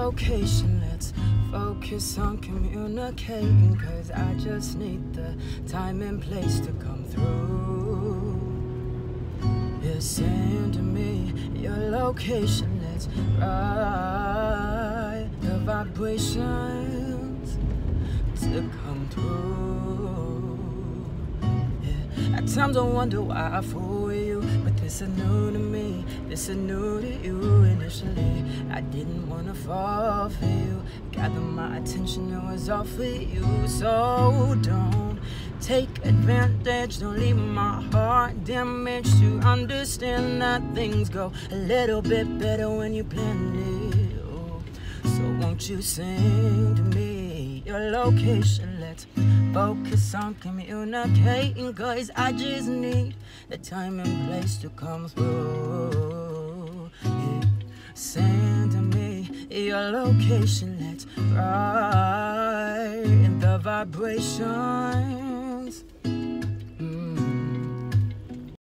location. Let's focus on communicating, 'cause I just need the time and place to come through. Yeah, send to me your location. Let's ride the vibrations to come through. Yeah. At times I wonder why I fool with you, but this is new to me, this is new to you. Initially I didn't wanna fall for you, gather my attention, it was all for you. So don't take advantage, don't leave my heart damaged. To understand that things go a little bit better when you plan it. Oh, so won't you sing to me your location? Let's focus on communicating, 'cause I just need the time and place to come through. Yeah. Send to me your location. Let's ride in the vibrations